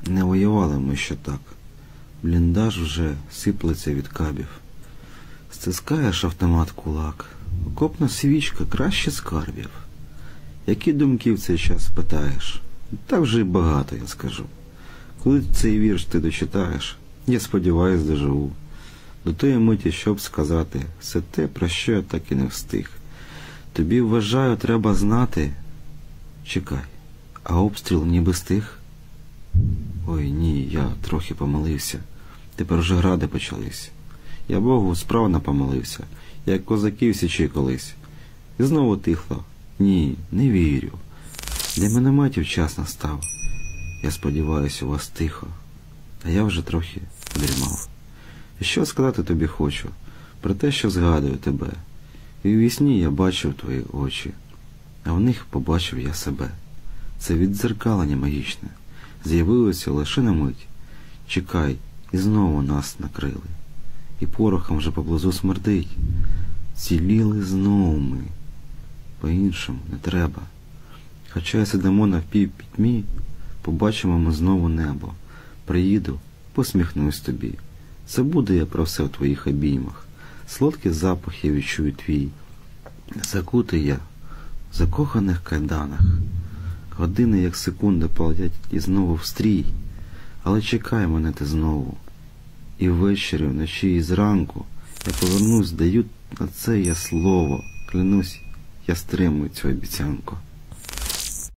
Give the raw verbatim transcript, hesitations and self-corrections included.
Не воювали ми ще так. Бліндаж вже сиплеться від кабів. Стискаєш автомат кулак. Окопна свічка краще скарбів. Які думки в цей час питаєш? Так вже й багато, я скажу. Коли цей вірш ти дочитаєш, я сподіваюсь, доживу. До тої миті, щоб сказати все те, про що я так і не встиг. Тобі, вважаю, треба знати. Чекай, а обстріл ніби стих? Ой, ні, я трохи помилився. Тепер вже гради почались. Я Богу справно помилився, як козаків січі колись. І знову тихло. Ні, не вірю. Для мінометів час настав. Я сподіваюся, у вас тихо. А я вже трохи дрімав. І що сказати тобі хочу? Про те, що згадую тебе. І у вісні я бачив твої очі, а в них побачив я себе. Це віддзеркалення магічне. З'явилося лише на мить. Чекай, і знову нас накрили. І порохом вже поблизу смердить. Ціліли знову ми. По-іншому не треба. Хоча й сидимо навпівпітьмі, побачимо ми знову небо. Приїду, посміхнусь тобі. Забуду я про все в твоїх обіймах. Солодкий запах я відчую твій. Закутий я в закоханих кайданах. Години, як секунди, полетять і знову в стрій. Але чекай мене ти знову. І ввечері, вночі і зранку я повернусь, даю на це я слово. Клянусь, я стримую цю обіцянку.